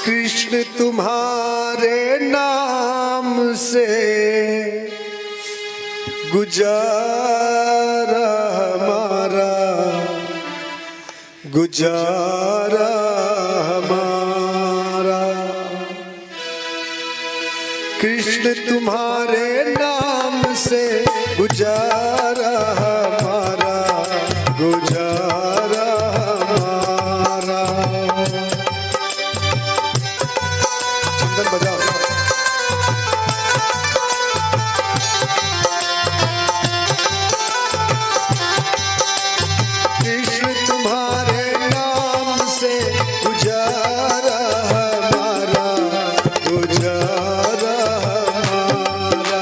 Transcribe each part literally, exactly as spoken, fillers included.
कृष्ण तुम्हारे नाम से गुजारा हमारा, गुजारा हमारा। कृष्ण तुम्हारे नाम से गुजारा हमारा, गुजारा हमारा। चंदन बजाओ। कृष्ण तुम्हारे नाम से गुजारा हमारा, गुजारा हमारा।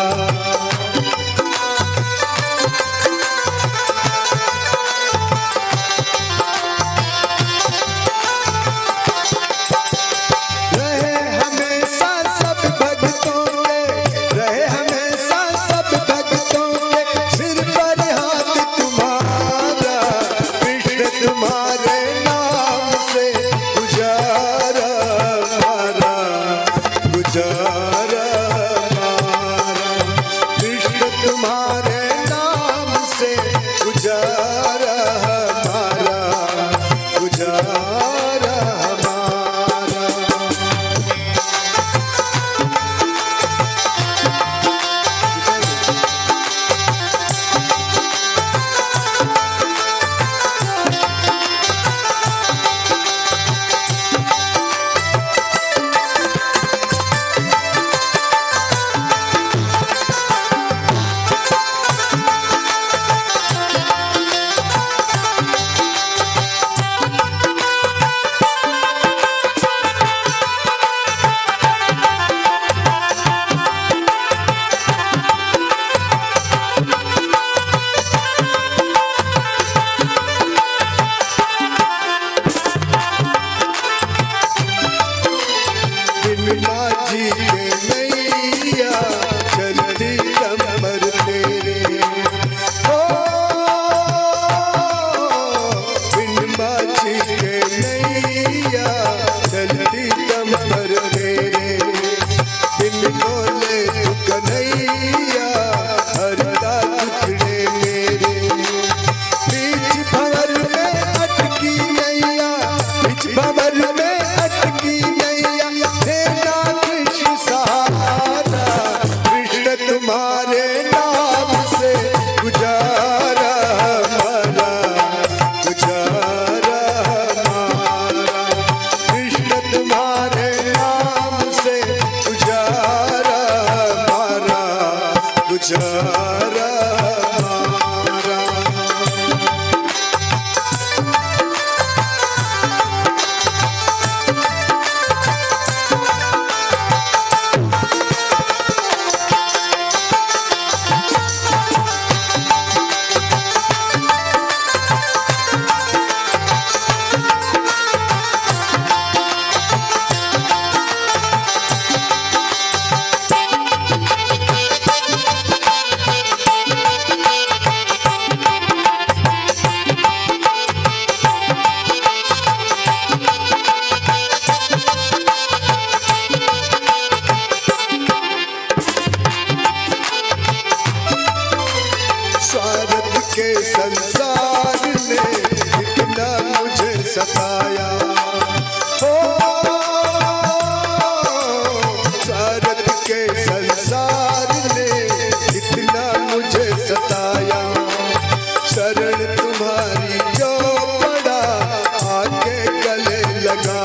रहे हमेशा सब भक्तों के, रहे हमेशा सब भक्तों के सिर पर हाथ तुम्हारा। कृष्ण तुम्हारे नाम से गुजारा हमारा, गुजारा हमारा। कृष्ण तुम्हारे नाम से गुजारा हमारा, गुजारा हमारा। बिना जी के नैया चलती कमर तेरे, ओ बिना जी के नैया चलती कमर तेरे। बिन बोले कन्हैया हरदा टुकड़े मेरे। बीच भंवर में अटकी नैया, बीच भंवर में अटकी नैया, देना कृष्ण सहारा। कृष्ण तुम्हारे नाम से गुजारा हमारा, गुजारा हमारा। कृष्ण तुम्हारे नाम से गुजारा हमारा, गुजारा हमारा। स्वार्थ के संसार ने कितना मुझे सताया, हो स्वार्थ के संसार ने कितना मुझे सताया। शरण तुम्हारी जो पड़ा आके गले लगा,